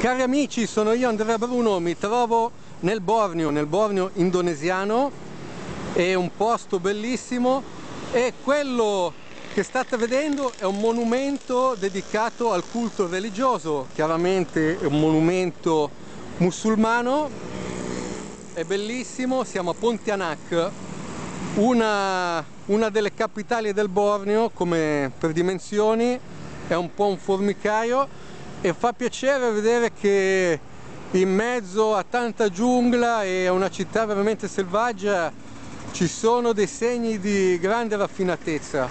Cari amici, sono io Andrea Bruno, mi trovo nel Borneo indonesiano, è un posto bellissimo e quello che state vedendo è un monumento dedicato al culto religioso, chiaramente è un monumento musulmano, è bellissimo, siamo a Pontianak, una delle capitali del Borneo come per dimensioni, è un po' un formicaio. E fa piacere vedere che in mezzo a tanta giungla e a una città veramente selvaggia ci sono dei segni di grande raffinatezza.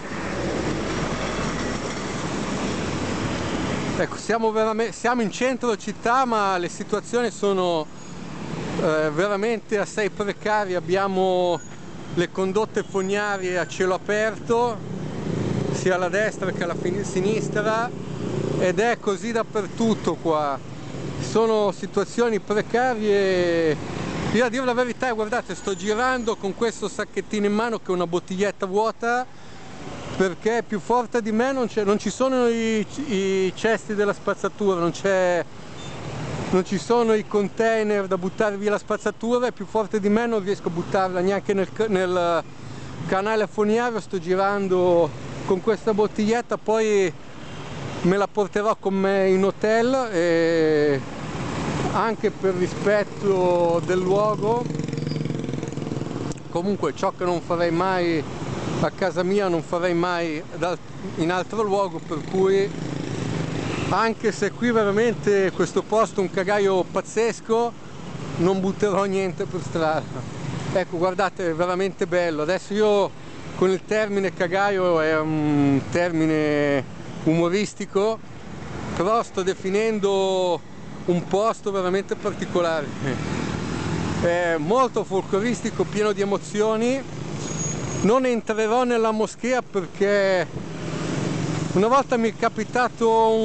Ecco, siamo in centro città, ma le situazioni sono veramente assai precarie. Abbiamo le condotte fognarie a cielo aperto, sia alla destra che alla sinistra, ed è così dappertutto qua. Sono situazioni precarie. Io, a dire la verità, guardate, sto girando con questo sacchettino in mano che è una bottiglietta vuota, perché più forte di me non ci sono i cesti della spazzatura, non ci sono i container da buttare via la spazzatura, e più forte di me non riesco a buttarla neanche nel canale fognario. Sto girando con questa bottiglietta, poi me la porterò con me in hotel, e anche per rispetto del luogo. Comunque ciò che non farei mai a casa mia non farei mai in altro luogo, per cui, anche se qui veramente questo posto è un cagaio pazzesco, non butterò niente per strada. Ecco, guardate, è veramente bello. Adesso io, con il termine cagaio, è un termine umoristico, però sto definendo un posto veramente particolare, è molto folcloristico, pieno di emozioni. Non entrerò nella moschea perché una volta mi è capitato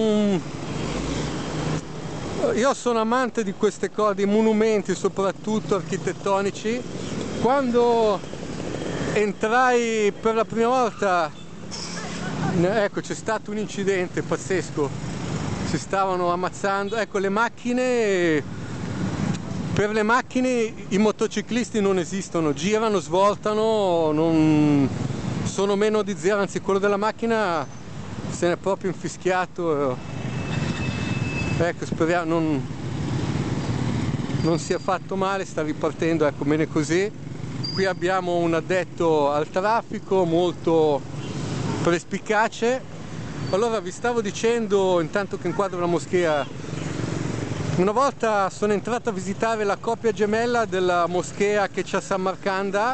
io sono amante di queste cose, di monumenti soprattutto architettonici. Quando entrai per la prima volta, ecco, c'è stato un incidente pazzesco, si stavano ammazzando, ecco, le macchine, per le macchine i motociclisti non esistono, girano, svoltano, sono meno di zero, anzi quello della macchina se n'è proprio infischiato, ecco, speriamo non sia fatto male, sta ripartendo, ecco, bene così. Qui abbiamo un addetto al traffico molto perspicace. Allora, vi stavo dicendo, intanto che inquadro la moschea, una volta sono entrato a visitare la coppia gemella della moschea che c'è a Samarcanda,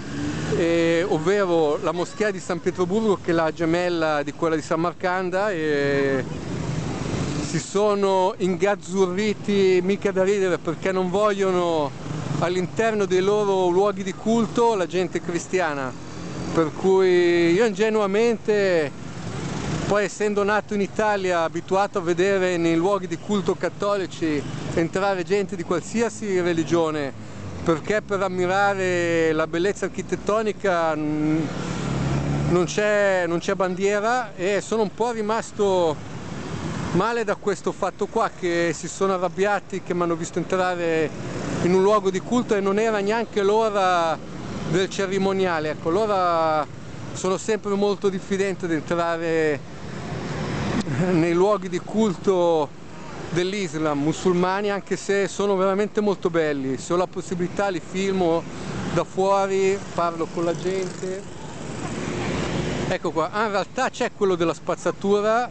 ovvero la moschea di San Pietroburgo, che è la gemella di quella di Samarcanda, e si sono ingazzurriti mica da ridere, perché non vogliono all'interno dei loro luoghi di culto la gente cristiana. Per cui io ingenuamente, poi essendo nato in Italia, abituato a vedere nei luoghi di culto cattolici entrare gente di qualsiasi religione, perché per ammirare la bellezza architettonica non c'è bandiera, e sono un po' rimasto male da questo fatto qua, che si sono arrabbiati che mi hanno visto entrare in un luogo di culto e non era neanche l'ora del cerimoniale. Ecco, allora sono sempre molto diffidente di entrare nei luoghi di culto dell'Islam musulmani, anche se sono veramente molto belli. Se ho la possibilità li filmo da fuori, parlo con la gente. Ecco qua, in realtà c'è quello della spazzatura,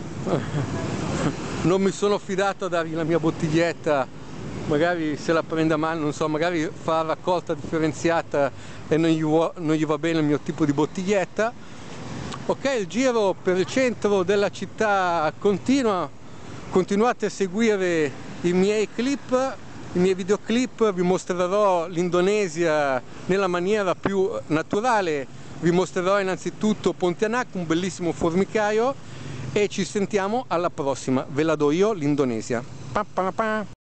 non mi sono fidato a dargli la mia bottiglietta, magari se la prende a mano, non so, magari fa raccolta differenziata e non gli va bene il mio tipo di bottiglietta. Ok, il giro per il centro della città continua. Continuate a seguire i miei clip, i miei videoclip. Vi mostrerò l'Indonesia nella maniera più naturale. Vi mostrerò innanzitutto Pontianak, un bellissimo formicaio, e ci sentiamo alla prossima. Ve la do io l'Indonesia.